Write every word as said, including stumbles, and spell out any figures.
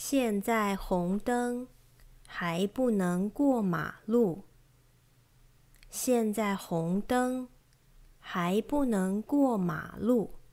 现在红灯，还不能过马路。现在红灯，还不能过马路。